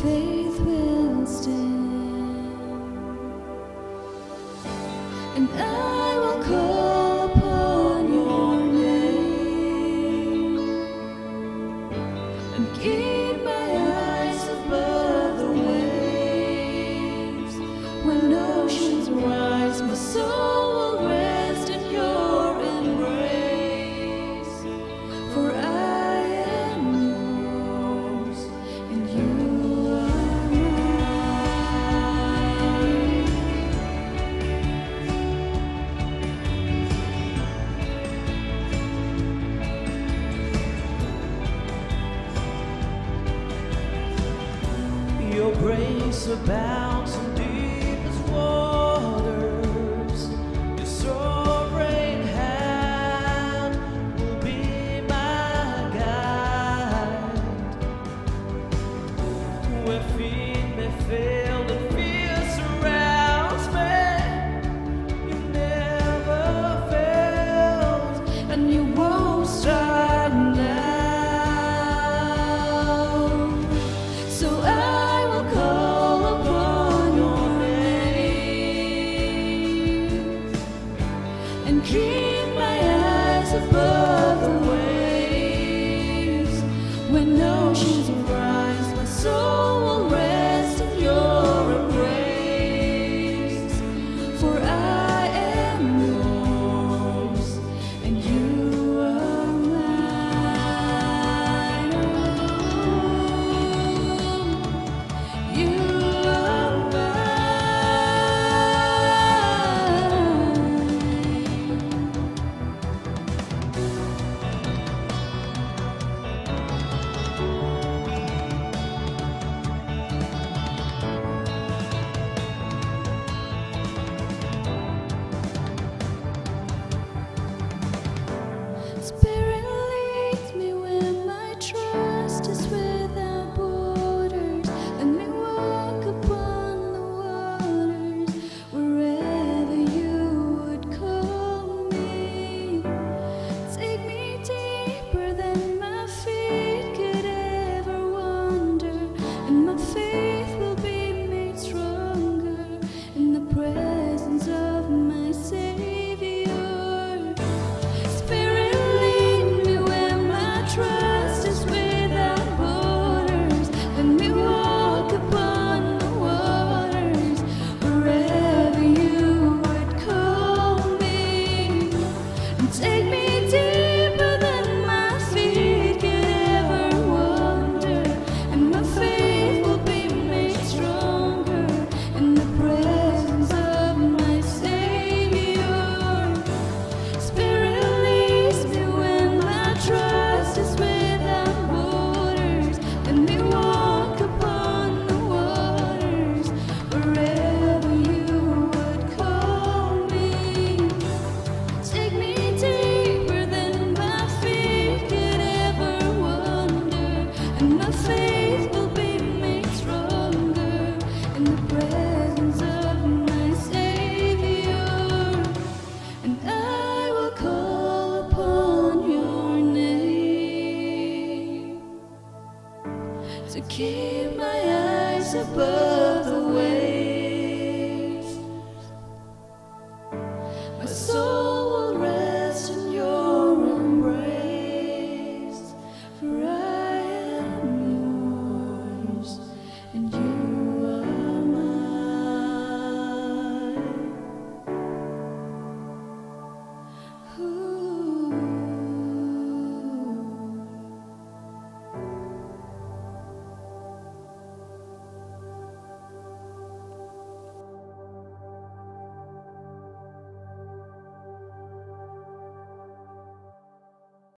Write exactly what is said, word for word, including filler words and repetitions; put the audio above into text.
faith will stand. And I will call upon your name and keep my eyes above the waves. When oceans rise, my soul will rest in your embrace. For I am yours and you are mine. Your grace abounds in deepest waters. Your sovereign hand will be my guide. Where feet may fail and fear surrounds me, you never failed and you won't start now. So I will call upon your name and keep my eyes above the waves. When oceans rise, my soul will rest in your embrace. For I am yours and you are mine. You are Spirit leads me where my trust is without borders. Let me walk upon the waters wherever you would call me. Take me deeper than my feet could ever wander, and my faith will be made stronger in the presence of my Savior. Spirit, lead me where my trust is without borders. Let me walk upon the waters wherever you would call me. And take me deeper than my feet could ever wander, and my faith will be made stronger in the presence of my Savior. Spirit leads me when my trust is without borders. Let me walk upon the waters wherever you would call me. Take me deeper than my feet could ever wander, and my faith will be made stronger in the presence of my Savior. And I will call upon your name to keep my eyes above the waves.